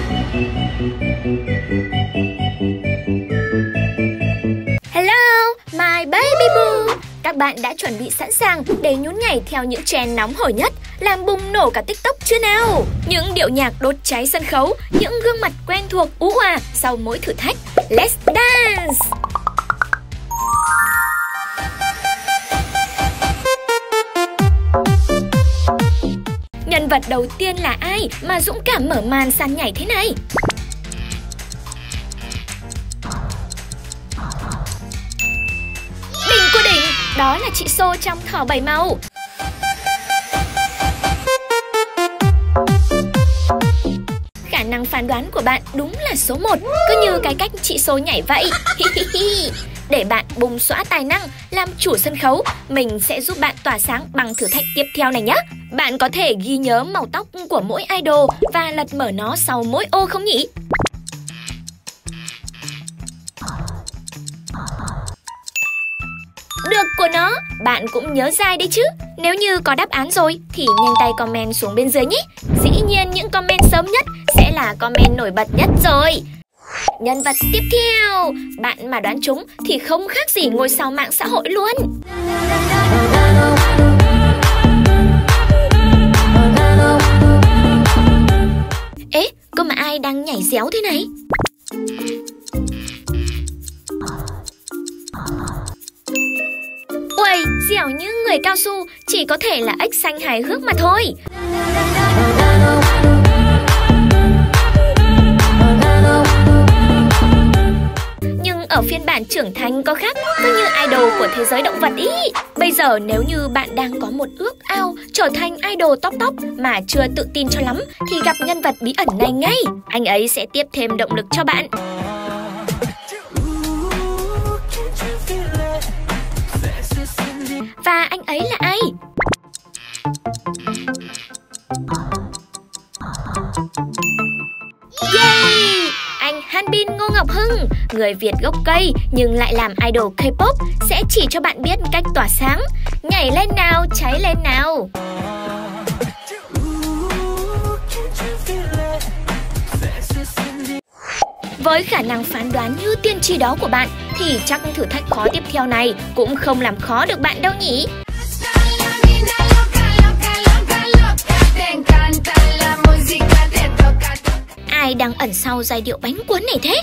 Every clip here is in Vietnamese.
Hello, my baby boo. Các bạn đã chuẩn bị sẵn sàng để nhún nhảy theo những trend nóng hổi nhất, làm bùng nổ cả TikTok chưa nào? Những điệu nhạc đốt cháy sân khấu, những gương mặt quen thuộc ú òa sau mỗi thử thách. Let's dance! Nhân vật đầu tiên là ai mà dũng cảm mở màn sàn nhảy thế này? Đỉnh của đỉnh, đó là chị Xô trong Thỏ 7 màu. Khả năng phán đoán của bạn đúng là số 1, cứ như cái cách chị Xô nhảy vậy. Để bạn bùng xõa tài năng, làm chủ sân khấu, mình sẽ giúp bạn tỏa sáng bằng thử thách tiếp theo này nhé. Bạn có thể ghi nhớ màu tóc của mỗi idol và lật mở nó sau mỗi ô không nhỉ? Được của nó, bạn cũng nhớ dai đấy chứ. Nếu như có đáp án rồi thì nhanh tay comment xuống bên dưới nhé. Dĩ nhiên những comment sớm nhất sẽ là comment nổi bật nhất rồi. Nhân vật tiếp theo, bạn mà đoán chúng thì không khác gì ngôi sao mạng xã hội luôn. Ế, cơ mà ai đang nhảy réo thế này? Uầy, dẻo như người cao su, chỉ có thể là ếch xanh hài hước mà thôi. Nhưng ở phiên bản trưởng thành có khác, cứ như idol của thế giới động vật ý. Bây giờ nếu như bạn đang có một ước ao trở thành idol top mà chưa tự tin cho lắm thì gặp nhân vật bí ẩn này ngay. Anh ấy sẽ tiếp thêm động lực cho bạn. Và anh ấy là ai? Yay! Anh Hanbin Ngô Ngọc Hưng, người Việt gốc Cây nhưng lại làm idol K-pop, sẽ chỉ cho bạn biết cách tỏa sáng. Nhảy lên nào, cháy lên nào! Với khả năng phán đoán như tiên tri đó của bạn thì chắc thử thách khó tiếp theo này cũng không làm khó được bạn đâu nhỉ? Ai đang ẩn sau giai điệu bánh cuốn này thế?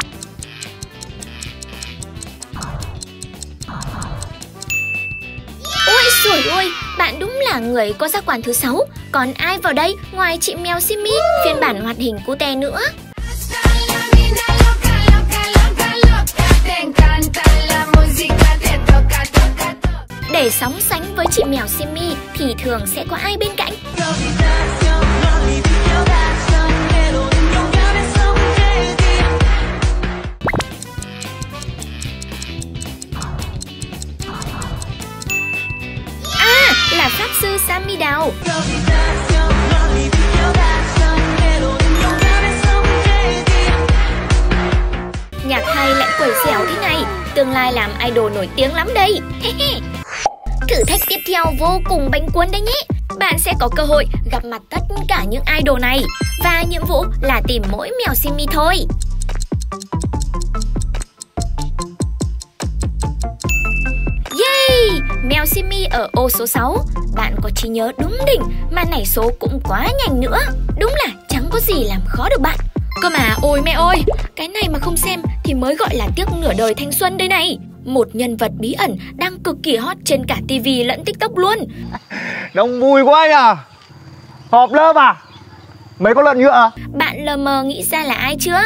Ôi trời ơi, bạn đúng là người có giác quan thứ 6. Còn ai vào đây ngoài chị mèo Simi phiên bản hoạt hình cute nữa? Để sóng sánh với chị mèo Simi thì thường sẽ có ai bên cạnh? À, là pháp sư Sammy Đào. Nhạc hay lại quẩy dẻo thế này, tương lai làm idol nổi tiếng lắm đây. Thử thách tiếp theo vô cùng bánh cuốn đấy nhé. Bạn sẽ có cơ hội gặp mặt tất cả những idol này và nhiệm vụ là tìm mỗi mèo Simi thôi. Yay! Mèo Simi ở ô số 6. Bạn có trí nhớ đúng đỉnh mà nảy số cũng quá nhanh nữa. Đúng là chẳng có gì làm khó được bạn. Cơ mà ôi mẹ ơi, cái này mà không xem thì mới gọi là tiếc nửa đời thanh xuân đây này. Một nhân vật bí ẩn đang cực kỳ hot trên cả TV lẫn TikTok luôn. Đông vui quá nhờ. Họp lớp à? Mấy con lợn nhựa à? Bạn lờ mờ nghĩ ra là ai chưa?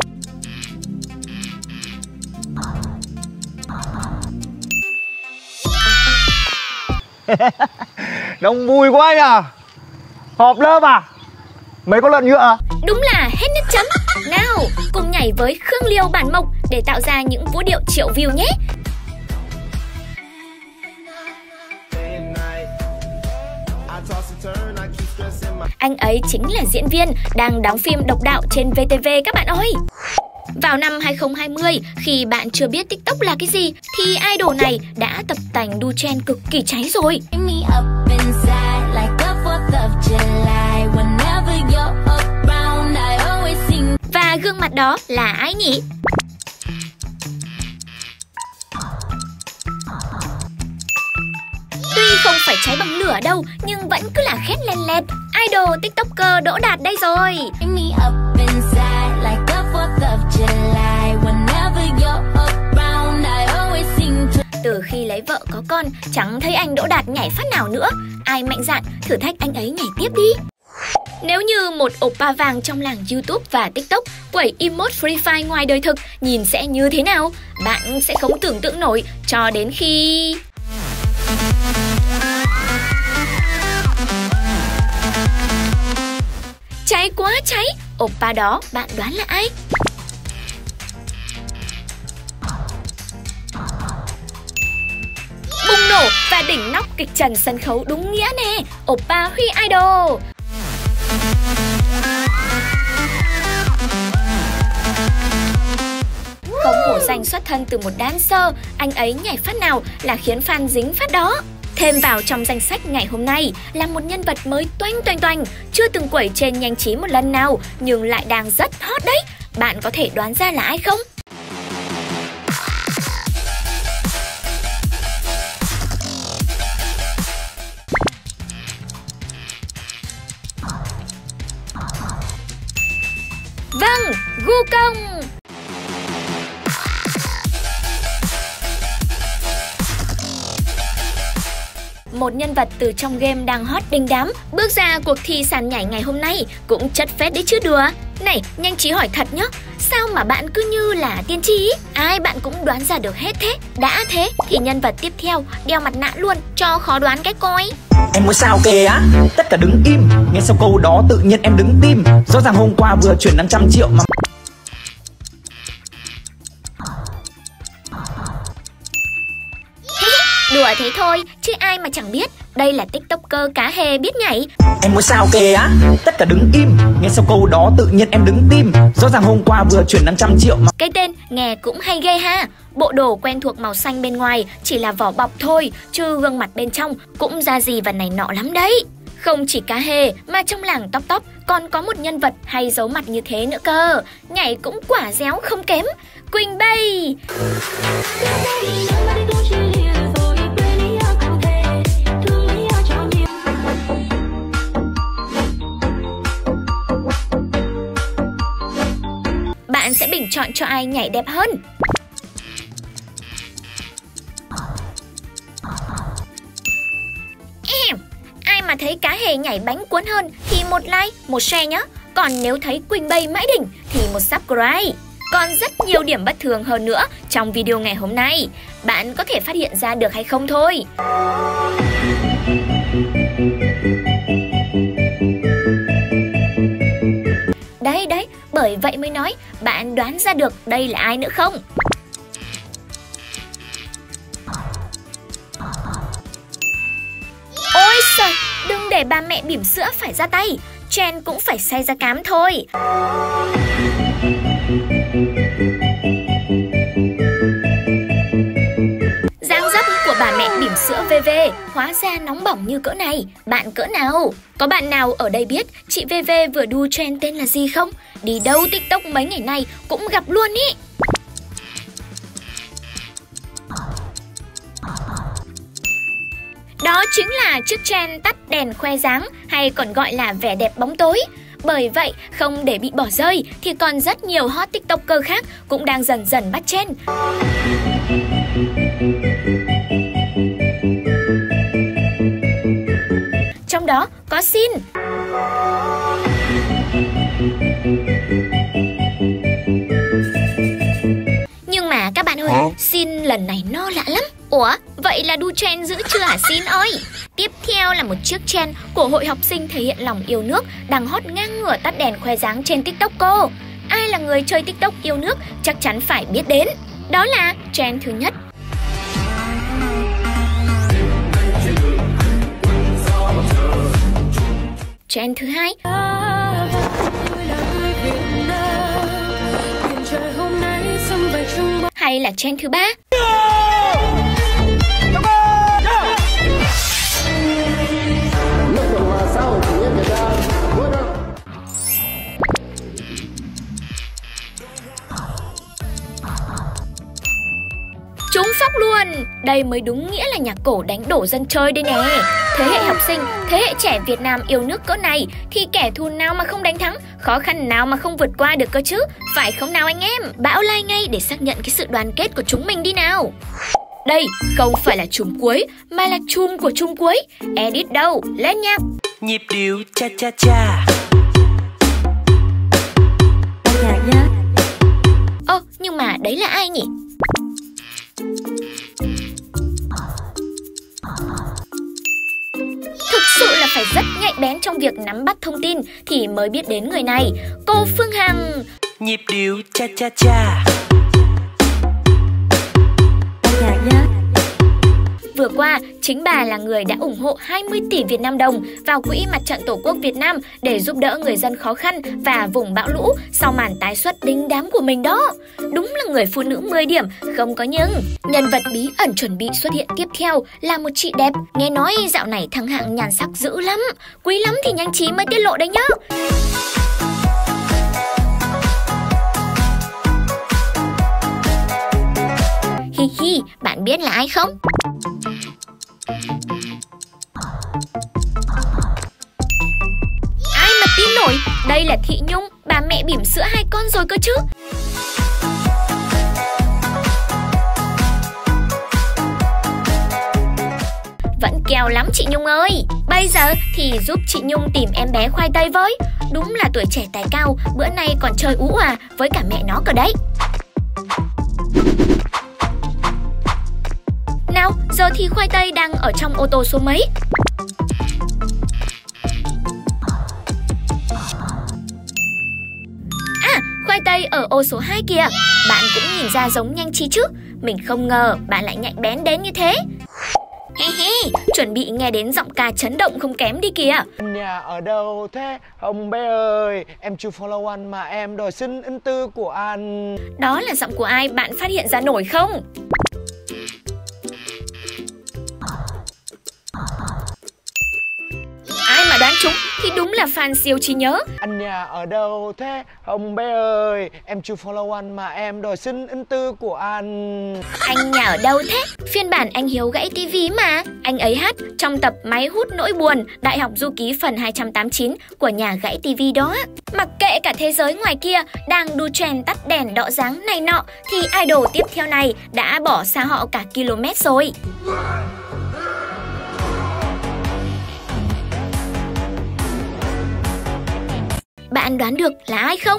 Đông vui quá nhờ. Họp lớp à? Mấy con lợn nhựa à? Đúng là hết nước chấm. Nào, cùng nhảy với Khương Liêu bản Mộc để tạo ra những vũ điệu triệu view nhé. Anh ấy chính là diễn viên đang đóng phim độc đạo trên VTV các bạn ơi. Vào năm 2020, khi bạn chưa biết TikTok là cái gì, thì idol này đã tập tành đu trend cực kỳ cháy rồi. Mà gương mặt đó là ai nhỉ? Tuy không phải cháy bằng lửa đâu, nhưng vẫn cứ là khét len lẹt. Idol TikToker Đỗ Đạt đây rồi. Từ khi lấy vợ có con, chẳng thấy anh Đỗ Đạt nhảy phát nào nữa. Ai mạnh dạn thử thách anh ấy nhảy tiếp đi. Nếu như một oppa vàng trong làng YouTube và TikTok quẩy emote Free Fire ngoài đời thực, nhìn sẽ như thế nào? Bạn sẽ không tưởng tượng nổi cho đến khi... Cháy quá cháy! Oppa đó bạn đoán là ai? Bùng nổ và đỉnh nóc kịch trần sân khấu đúng nghĩa nè, Oppa Huy Idol. Không hổ danh xuất thân từ một dancer, anh ấy nhảy phát nào là khiến fan dính phát đó. Thêm vào trong danh sách ngày hôm nay là một nhân vật mới toanh, chưa từng quẩy trên nhanh trí một lần nào nhưng lại đang rất hot đấy. Bạn có thể đoán ra là ai không? Vâng, Wukong. Một nhân vật từ trong game đang hot đình đám bước ra cuộc thi sàn nhảy ngày hôm nay cũng chất phết đấy chứ đùa. Này, nhanh trí hỏi thật nhá, sao mà bạn cứ như là tiên tri? Ai bạn cũng đoán ra được hết thế. Đã thế thì nhân vật tiếp theo đeo mặt nạ luôn cho khó đoán cái coi. Em muốn sao kìa á? Tất cả đứng im. Nghe sau câu đó tự nhiên em đứng tim. Rõ ràng hôm qua vừa chuyển 500 triệu mà. Đùa thế thôi, chứ ai mà chẳng biết. Đây là TikToker cá hề biết nhảy. Em muốn sao kìa á? Tất cả đứng im. Nghe sau câu đó tự nhiên em đứng tim. Rõ ràng hôm qua vừa chuyển 500 triệu mà. Cái tên nghe cũng hay ghê ha. Bộ đồ quen thuộc màu xanh bên ngoài chỉ là vỏ bọc thôi, chứ gương mặt bên trong cũng ra gì và này nọ lắm đấy. Không chỉ cá hề mà trong làng Top còn có một nhân vật hay giấu mặt như thế nữa cơ. Nhảy cũng quả réo không kém, Quỳnh Bay. Bạn sẽ bình chọn cho ai nhảy đẹp hơn? Ai mà thấy cá hề nhảy bánh cuốn hơn thì một like, một share nhé. Còn nếu thấy Quỳnh Bay mãi đỉnh thì một subscribe. Còn rất nhiều điểm bất thường hơn nữa trong video ngày hôm nay. Bạn có thể phát hiện ra được hay không thôi. Đấy, bởi vậy mới nói bạn đoán ra được đây là ai nữa không? Ôi trời, đừng để ba mẹ bỉm sữa phải ra tay. Chen cũng phải xay ra cám thôi. Dáng dấp của bà mẹ bỉm sữa VV hóa ra nóng bỏng như cỡ này. Bạn cỡ nào? Có bạn nào ở đây biết chị VV vừa đu trend tên là gì không? Đi đâu TikTok mấy ngày nay cũng gặp luôn ý. Đó chính là chiếc trend tắt đèn khoe dáng, hay còn gọi là vẻ đẹp bóng tối. Bởi vậy, không để bị bỏ rơi thì còn rất nhiều hot TikToker khác cũng đang dần dần bắt trend. Trong đó có Xin. Nhưng mà các bạn ơi, Xin lần này no lạ lắm. Ủa, vậy là đu trend dữ chưa hả Xin ơi? Tiếp theo là một chiếc trend của hội học sinh thể hiện lòng yêu nước đang hot ngang ngửa tắt đèn khoe dáng trên TikTok cô. Ai là người chơi TikTok yêu nước chắc chắn phải biết đến. Đó là trend thứ nhất. Trend thứ hai. Hay là trend thứ ba. luôn. Đây mới đúng nghĩa là nhạc cổ đánh đổ dân chơi đây nè. Thế hệ học sinh, thế hệ trẻ Việt Nam yêu nước cỡ này thì kẻ thù nào mà không đánh thắng, khó khăn nào mà không vượt qua được cơ chứ, phải không nào anh em? Bão like ngay để xác nhận cái sự đoàn kết của chúng mình đi nào. Đây không phải là chùm cuối mà là chùm của chùm cuối. Edit đâu, lên nhạc. Nhịp điệu cha cha cha. Nhưng mà đấy là ai nhỉ? Thực sự là phải rất nhạy bén trong việc nắm bắt thông tin thì mới biết đến người này. Cô Phương Hằng. Nhịp điệu cha cha cha. Vừa qua, chính bà là người đã ủng hộ 20 tỷ Việt Nam đồng vào Quỹ Mặt trận Tổ quốc Việt Nam để giúp đỡ người dân khó khăn và vùng bão lũ sau màn tái xuất đính đám của mình đó. Đúng là người phụ nữ 10 điểm, không có nhưng. Nhân vật bí ẩn chuẩn bị xuất hiện tiếp theo là một chị đẹp. Nghe nói dạo này thăng hạng nhan sắc dữ lắm, quý lắm thì nhanh trí mới tiết lộ đấy nhá. Hi hi, bạn biết là ai không? Ai mà tin nổi, đây là Thị Nhung, bà mẹ bỉm sữa 2 con rồi cơ chứ. Vẫn kèo lắm chị Nhung ơi. Bây giờ thì giúp chị Nhung tìm em bé khoai tây với. Đúng là tuổi trẻ tài cao, bữa nay còn chơi ú à với cả mẹ nó cơ đấy. Nào, giờ thì khoai tây đang ở trong ô tô số mấy? À, khoai tây ở ô số 2 kìa. Bạn cũng nhìn ra giống nhanh trí chứ. Mình không ngờ bạn lại nhạy bén đến như thế. He he, chuẩn bị nghe đến giọng ca chấn động không kém đi kìa. Nhà ở đâu thế Hồng bé ơi, em chưa follow anh mà em đòi xin ân tư của anh. Đó là giọng của ai, bạn phát hiện ra nổi không? Ai mà đoán trúng thì đúng là fan siêu trí nhớ. Anh nhà ở đâu thế Hồng bé ơi, em chưa follow anh mà em đòi xin ân tư của anh. Anh nhà ở đâu thế? Phiên bản anh Hiếu gãy tivi mà. Anh ấy hát trong tập Máy hút nỗi buồn Đại học Du ký phần 289 của nhà gãy tivi đó. Mặc kệ cả thế giới ngoài kia đang đu trend tắt đèn đọ dáng này nọ thì idol tiếp theo này đã bỏ xa họ cả km rồi. Bạn đoán được là ai không?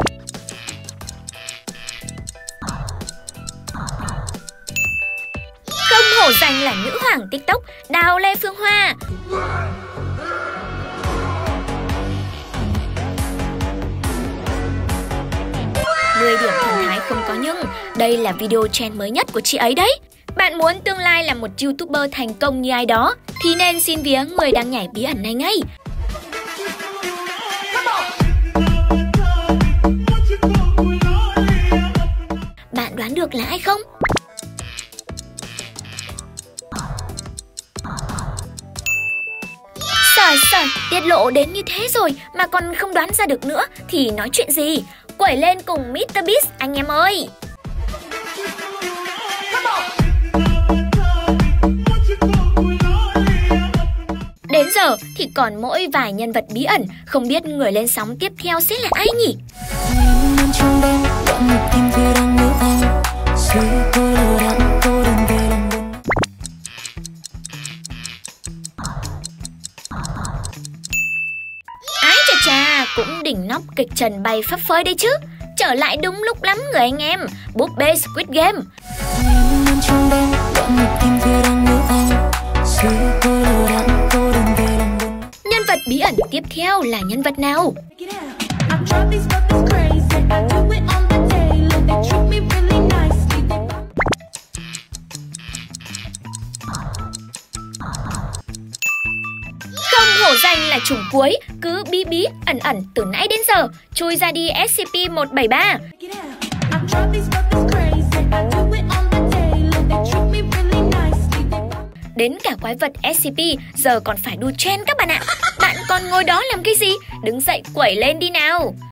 Không hổ danh là nữ hoàng TikTok, Đào Lê Phương Hoa. Mười điểm thần thái không có nhưng. Đây là video trend mới nhất của chị ấy đấy. Bạn muốn tương lai là một YouTuber thành công như ai đó thì nên xin vía người đang nhảy bí ẩn này ngay. Bạn đoán được là ai không? Trời, tiết lộ đến như thế rồi mà còn không đoán ra được nữa thì nói chuyện gì? Quẩy lên cùng Mr Beast anh em ơi! Đến giờ thì còn mỗi vài nhân vật bí ẩn, không biết người lên sóng tiếp theo sẽ là ai nhỉ? Ái chà chà, cũng đỉnh nóc kịch trần bay phấp phới đấy chứ. Trở lại đúng lúc lắm người anh em. Búp bê Squid Game. Nhân vật bí ẩn tiếp theo là nhân vật nào? Không hổ danh là chủng cuối, cứ bí bí ẩn ẩn từ nãy đến giờ. Chui ra đi SCP-173. Đến cả quái vật SCP giờ còn phải đu trend các bạn ạ. Bạn còn ngồi đó làm cái gì? Đứng dậy quẩy lên đi nào.